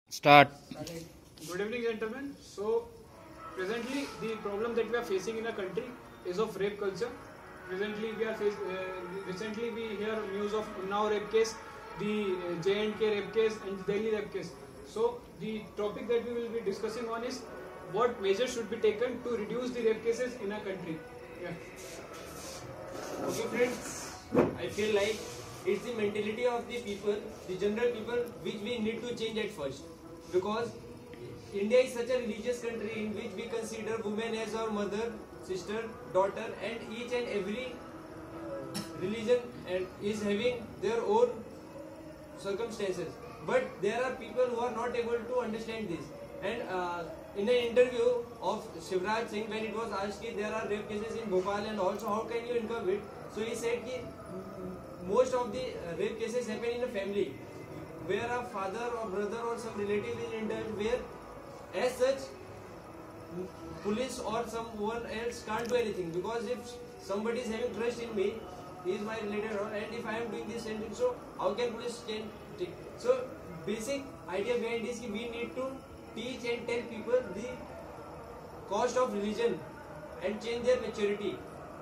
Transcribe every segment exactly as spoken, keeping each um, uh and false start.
Start. Good evening, gentlemen. So, presently, the problem that we are facing in a country is of rape culture. Presently, we are face, uh, recently we hear news of Unnao rape case, the uh, J and K rape case, and Delhi rape case. So, the topic that we will be discussing on is what measures should be taken to reduce the rape cases in a country. Yeah. Okay, friends, I feel like it's the mentality of the people, the general people, which we need to change at first. Because India is such a religious country in which we consider women as our mother, sister, daughter, and each and every religion and is having their own circumstances. But there are people who are not able to understand this. And uh, in an interview of Shivraj Singh, when it was asked that there are rape cases in Bhopal and also how can you incur it, so he said that most of the uh, rape cases happen in a family, where a father or brother or some relative is involved, where as such police or someone else can't do anything, because if somebody is having trust in me, he is my relative, and if I am doing this and so how can police can take? So basic idea behind this is we need to teach and tell people the cost of religion and change their maturity.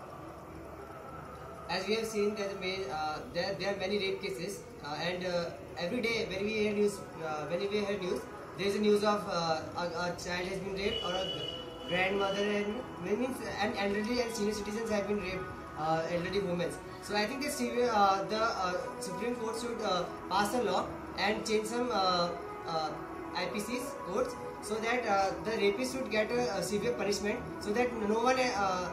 As we have seen that uh, there, there are many rape cases uh, and uh, every day when we hear news, uh, when we hear news, there is a news of uh, a, a child has been raped or a grandmother and means and elderly and senior citizens have been raped, uh, elderly women. So I think the, uh, the uh, Supreme Court should uh, pass a law and change some uh, uh, I P C's codes so that uh, the rapist should get a, a severe punishment, so that no one uh,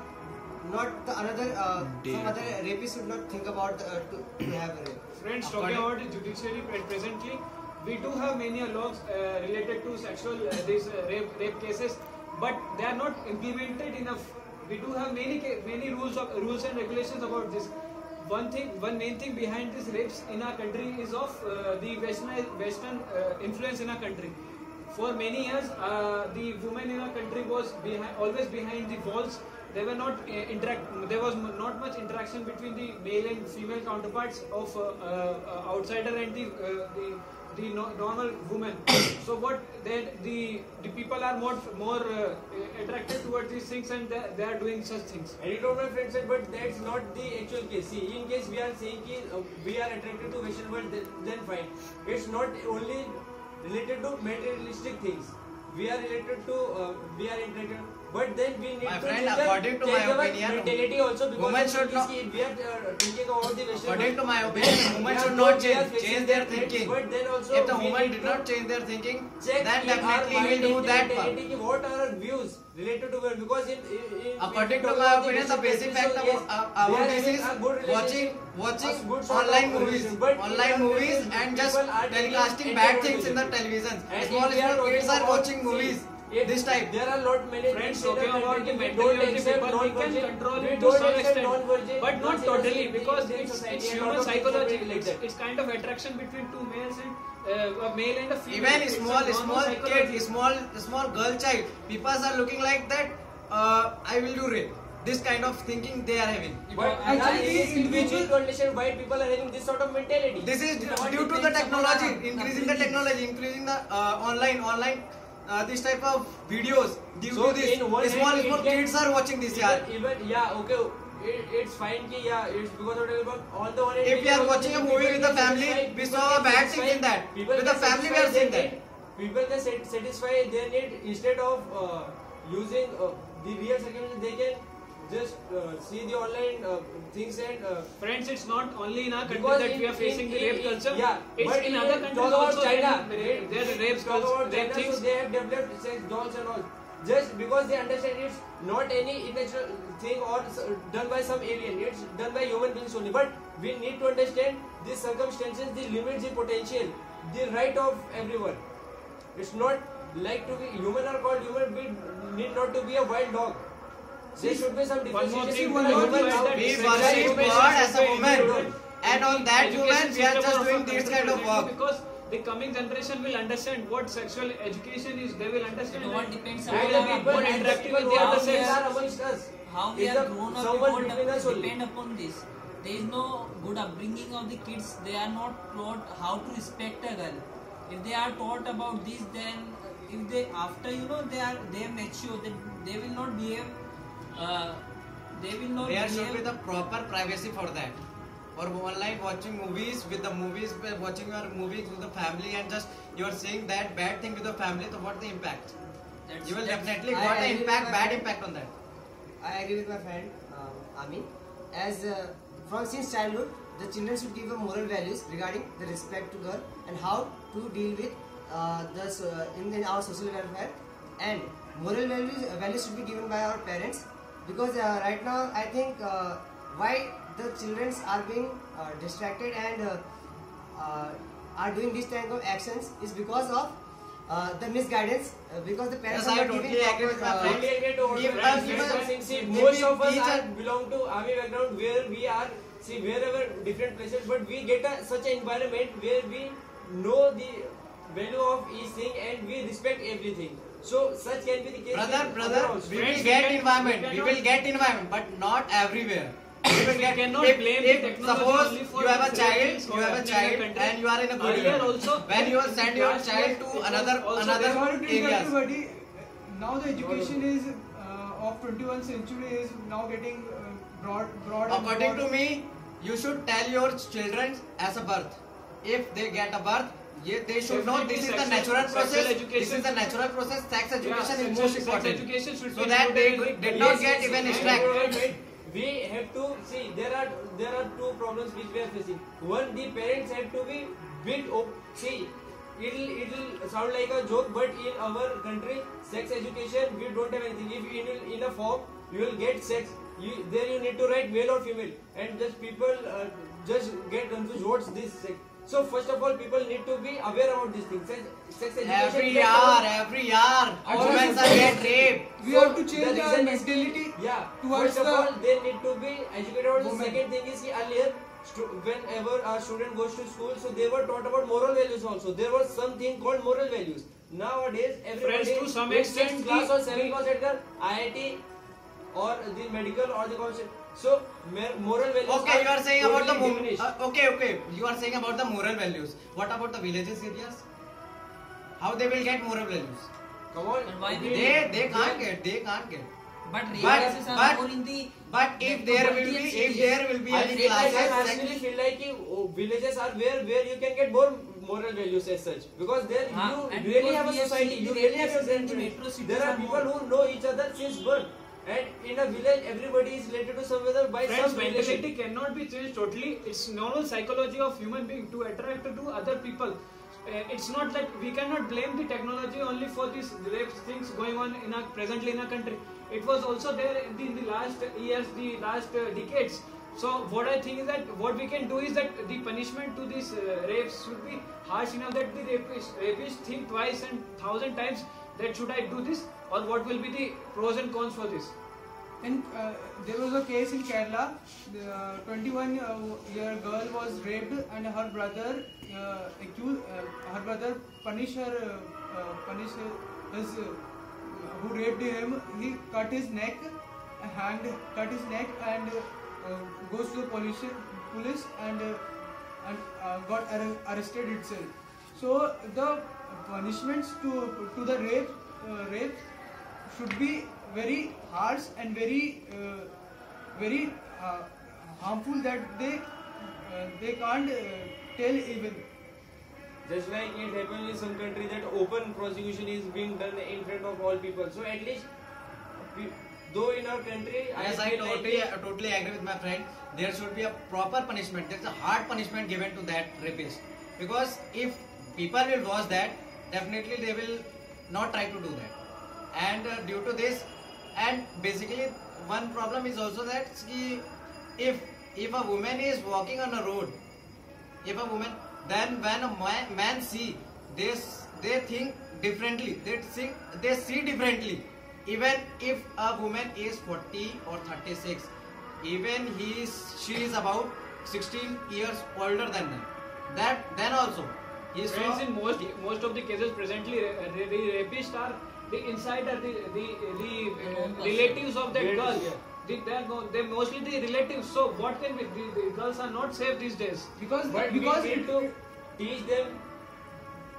not the another uh, some other rapist should not think about uh, to, to have a rape. Friends, talking about the judiciary presently, we do have many laws uh, related to sexual uh, these uh, rape rape cases, but they are not implemented enough. We do have many many rules of rules and regulations about this. One thing, one main thing behind these rapes in our country is of uh, the western western uh, influence in our country. For many years, uh, the women in our country was behind, always behind the walls. They were not uh, interact. There was not much interaction between the male and female counterparts of uh, uh, outsider and the uh, the, the no, normal woman. So what then the the people are more more uh, attracted towards these things, and they, they are doing such things. And it was my friend said, but that's not the actual case. See, in case we are saying that uh, we are attracted to Western world, then, then fine. It's not only related to materialistic things. We are related to uh, we are attracted. But then we need my to friend, change according to change my our opinion, mentality also, because women should not. We are uh, thinking about the Western According world. to my opinion, women should not change, change their thinking. But then also if the we woman need did to not change their thinking, check then in our definitely mind we will do that mentality, part. What are our views related to women? Because in, in, in According in to my opinion, the basic fact about, uh, about this is watching watching online movies, online movies and just telecasting bad things in the television. Small small kids are watching movies. This type. There are lot many Friends, things talking about the mentality of the people, we can control it to don't some accept extent, non-virgin, but not non-virgin totally, in because Indian it's, society it's and human lot of things psychology. like It's, that. it's kind of attraction between two males and uh, a male and a female. Even It's small a normal small psychology. kid, small small girl child, people are looking like that. Uh, I will do rape. This kind of thinking they are having. But actually, these individuals to understand why people are having this sort of mentality. This is due to the technology, increasing the technology, increasing the uh, online online. Uh, this type of videos due So to this in one small hand, small it can- kids are watching this. Yeah, Even, even yeah, okay, it, it's fine. Ki, yeah, it's because of the, but on the one hand, if we are also watching a people movie with the get family, satisfied, we people saw get bad things in satisfied, that. people With the get family, we are satisfied seeing their that. need. People can sat- satisfy their need instead of uh, using uh, the real circumstances. They can just uh, see the online uh, things and. Uh, Friends, it's not only in our country Because that in- we are facing in- the rape in- culture. yeah, It's but in in- other countries talk about also. China, There there are rape talk about culture, rape China, things. so they have developed sex dolls and all. Just because they understand it's not any unnatural thing or s- done by some alien, it's done by human beings only. But we need to understand the circumstances, the limits, the potential, the right of everyone. It's not like to be human are called human. We need not to be a wild dog. There should be some One more differentiation. thing, between one more human thing is and that We sexual worship education God should as a be woman, included and on in that the woman education we are system just of doing our this country kind of presently, work. because the coming generation will understand what sexual education is. They will understand. It all and depends they on will the be more people and interactive people with the who other how we sex. are amongst us. How we Is are the- grown up someone evolved between us only. depend upon this. There is no good upbringing of the kids. They are not taught how to respect a girl. if they are taught about this, then if they after you know they are they are mature, they, they will not behave. Uh, they will not. There behave. should be the proper privacy for that. Or online watching movies with the movies, watching your movies with the family, and just you are saying that bad thing with the family. So what the impact? That's, You will that's, definitely I got an agree with impact, my bad friend. impact on that. I agree with my friend um, Amin. As uh, from since childhood, the children should give a moral values regarding the respect to girl and how to deal with uh, the uh, in, in our social welfare, and moral values uh, values should be given by our parents, because uh, right now I think uh, why the children are being uh, distracted and uh, uh, are doing this type of actions is because of uh, the misguidance, uh, because the parents Yes, are I not totally giving agree with my proper, uh, friend. Totally agree to what Give my us- friend give is us- saying. See, maybe most of us teach are us- belong to army background where we are, see, wherever different places, but we get a, such an environment where we know the value of each thing and we respect everything. So such can be the case. Brother, with brother, other also. we Friends, will we get can- environment. we We cannot- will get environment, but not everywhere. We will get. cannot if, blame if the technology suppose only for you have a these child, things you have a happening in the child, country. and you are in a good Earlier environment. also, When you will in send your last child year, to it was another also another there. Sorry to interrupt areas. you, buddy. Now the education is uh, of twenty-first century is now getting uh, broad, broad. and According to broad. me, you should tell your children as a birth. If they get a birth, ye- they should know this is the Definitely natural sexual- process. sexual This education. is the natural process. Sex Yeah, education is sexual- most sex important. education should So be that they included in did the- not Yes, get yes, even yes. distracted. Wait, wait. We have to see there are there are two problems which we are facing. One, the parents have to be bit op- see. It'll it'll sound like a joke, but in our country, sex education we don't have anything. If in in a form you will get sex, you there you need to write male or female, and just people uh, just get confused. What's this sex? So first of all, people need to be aware about these things. Sex, sex education. Every gets year, about- every year, Actually, women are get raped. We So, have to the change our reason is- mentality Yeah. towards First of the all, they need to be educated about the women. second thing is ki earlier, stu- whenever our student goes to school, so they were taught about moral values also. There was something called moral values. Nowadays, everybody Friends, to some in extent, sixth class the- or seventh class at the I I T or the medical or the college. So, mer- moral values. Okay, you are saying about the totally mo- diminished. uh, okay, okay. You are saying about the moral values. What about the villages areas? How they will get moral values? Come on. And why we- They they can't get. They can't get. But rape But- cases are but- more in the. But if the there will poverty be, and if cities. there will be I any feel like I classes, personally feel like ki, oh, villages are where where you can get more moral values as such, because there Ah, you and really because have a we have society, seen you the really have your cases in grandparents. metro cities There are are people more. who know each other since birth, and in a village everybody is related to some other by Friends, some mentality relation. cannot be changed totally. It's normal psychology of human being to attract to other people. Uh, it's not like we cannot blame the technology only for these rape things going on in our presently in our country. It was also there in the, in the last years, the last uh, decades. So what I think is that what we can do is that the punishment to these uh, rapes should be harsh enough that the rapist, rapist think twice and thousand times that should I do this, or what will be the pros and cons for this. in uh, there was a case in Kerala. The uh, twenty-one year girl was raped and her brother uh, accused uh, her brother punished her uh, uh, punished his uh, who raped him. He cut his neck, hanged, cut his neck, and uh, goes to the police police and uh, and uh, got arre- arrested itself. So the punishments to to the rape uh, rape should be very harsh and very uh, very uh, harmful that they uh, they can't uh, tell even. Just like it happens in some countries that open prosecution is being done in front of all people. So at least, we, though in our country, Yes, I feel like totally, I totally agree with my friend. There should be a proper punishment. There's a hard punishment given to that rapist. Because if people will watch that, definitely they will not try to do that. And uh, due to this, and basically one problem is also that ki if if a woman is walking on a road, if a woman, then when a man, man see, they s- they think differently. They think they see differently. Even if a woman is forty or thirty-six, even he is she is about sixteen years older than them. That then also he saw. Friends, in most most of the cases presently, uh, the, the rapists are the insider, the the the uh, relatives of that Yes, girl. yeah. The, they are no- they're mostly the relatives. So what can be? The, the girls are not safe these days. Because But because we need it, to teach them,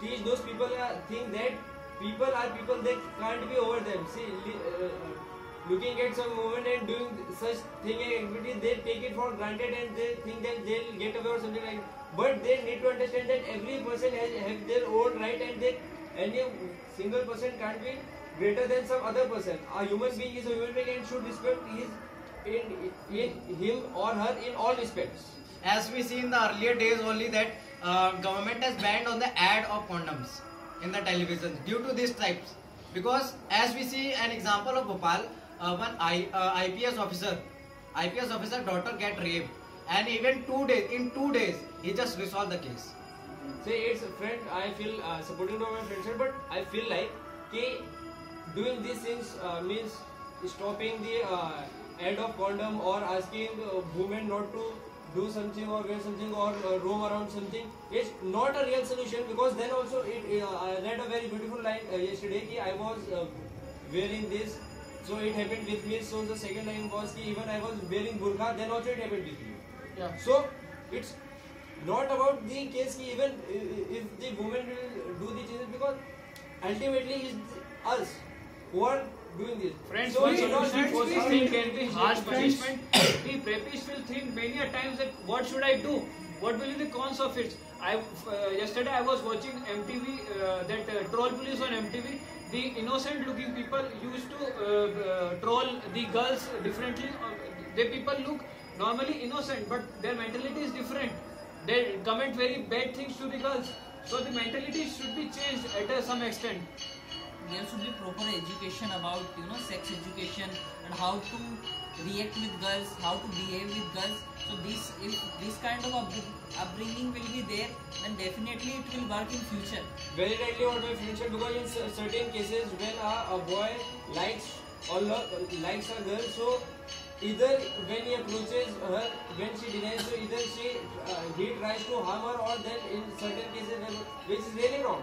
teach those people uh, think that people are people, they can't be over them. See, uh, looking at some woman and doing such thing and activity, they take it for granted and they think that they'll get away or something like that. But they need to understand that every person has have their own right, and that any single person can't be greater than some other person. A human being is a human being and should respect his in, in him or her in all respects. As we see in the earlier days only that uh, government has banned on the ad of condoms in the television due to these types. Because as we see an example of Bhopal, uh, one I, uh, I P S officer, I P S officer daughter get raped, and even two days, in two days, he just resolved the case. Say it's a friend, I feel uh, supporting to my friends, but I feel like कि doing these things uh, means stopping the uh, ad of condom or asking uh, women not to do something or wear something or uh, roam around something. It's not a real solution, because then also it, uh, I read a very beautiful line uh, yesterday कि I was uh, wearing this, so it happened with me. So the second line was कि even I was wearing burqa, then also it happened with you. Yeah. So it's not about the case कि even if the woman will do the changes, because ultimately it's us who are doing this. Friends, so one we don't solution for this have thing to can be harsh punishment. The rapist will think many a times that what should I do? What will be the cons of it? I uh, yesterday I was watching M T V, uh, that uh, troll police on M T V. The innocent looking people used to uh, uh, troll the girls differently. Uh, the people look normally innocent, but their mentality is different. They comment very bad things to the girls. So the mentality should be changed at uh, some extent. There should be proper education about, you know, sex education and how to react with girls, how to behave with girls. So this, if this kind of upbringing will be there, then definitely it will work in future. Very rightly what my friend said, because in certain cases when a, a boy likes or lo- likes a girl, so either when he approaches her, when she denies, so either she uh, he tries to harm her, or then in certain cases which is really wrong.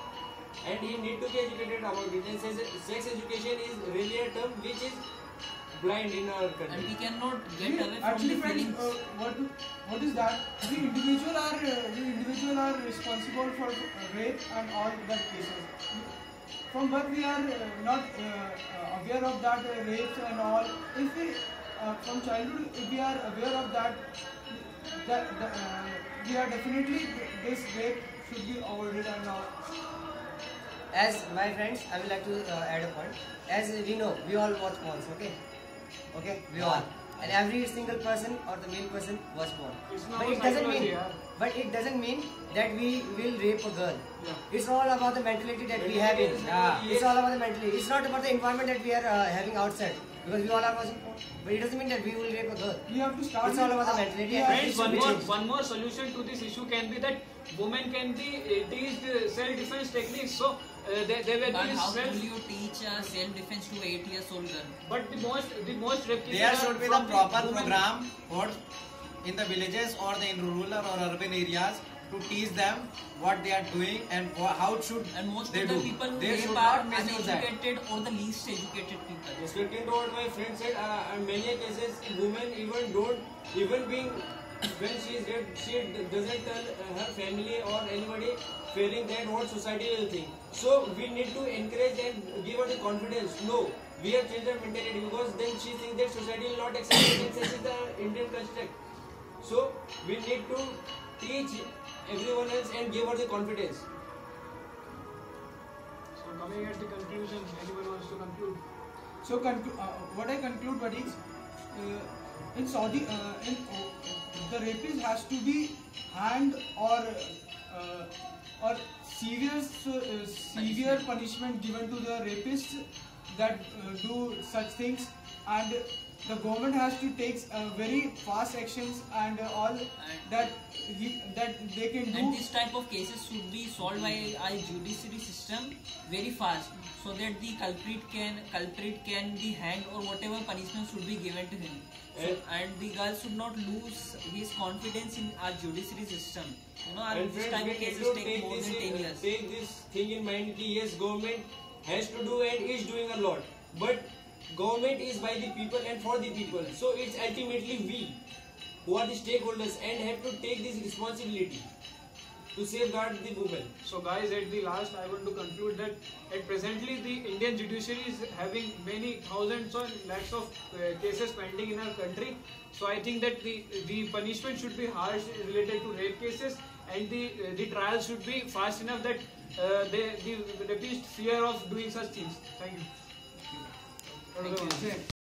And he need to be educated about it. And sex education is really a term which is blind in our country. And we cannot get We- away from actually, the friends, feelings. uh, what what is that? The individual are uh, the individual are responsible for rape and all that cases. From birth we are uh, not uh, uh, aware of that uh, rapes and all. If we uh, from childhood, if we are aware of that, that, that uh, we are definitely this rape should be avoided and all. As my friends, I would like to uh, add a point. As we know, we all watch porns, okay? Okay, we all. And every single person or the male person watch porn. It's not But it doesn't mean, but it doesn't mean that we will rape a girl. Yeah. It's all about the mentality that we have in. Yeah. It's all about the mentality. It's not about the environment that we are uh, having outside. Because we all are watching porn. But it doesn't mean that we will rape a girl. We have to start. It's all with- about the mentality. Yeah. and it Friends, should one be more, changed. one more solution to this issue can be that women can be uh, teased uh, self-defense techniques. So uh, they, they will But be how self. will you teach a self-defense to eight years old girl? But the most, the most rape cases There are should be the from proper women. program for in the villages or the in rural or urban areas to teach them what they are doing and wha- how it should And most they of the do. people who They rape should are not misuse that. uneducated or the least educated people. Respecting to what my friend said, uh, in many cases women even don't, even being when she is dead, she doesn't tell uh, her family or anybody, feeling that what society will think. So we need to encourage and give her the confidence. No, we have changed her mentality, because then she thinks that society will not accept it, and such is the Indian construct. So we need to teach everyone else and give her the confidence. So coming at the conclusion, anyone wants to conclude? So conclu- uh, what I conclude, buddies, uh, in Saudi, uh, in, uh, the rapist has to be hanged or uh, or serious uh, severe punishment given to the rapists that uh, do such things, and the government has to take uh, very fast actions and uh, all that he, that they can do. And this type of cases should be solved by a judiciary system very fast, so that the culprit can culprit can be hanged or whatever punishment should be given to him. So, and the girl should not lose his confidence in our judiciary system. You know, And this friends, type we of need cases to take take more this, than ten in- years. take this thing in mind. Ki yes, government has to do and is doing a lot, but government is by the people and for the people. So it's ultimately we who are the stakeholders and have to take this responsibility. to safeguard the women. So guys, at the last I want to conclude that at presently the Indian judiciary is having many thousands or lakhs of uh, cases pending in our country. So I think that the the punishment should be harsh related to rape cases, and the uh, the trial should be fast enough that uh, they the rapists fear of doing such things. Thank you. Thank you.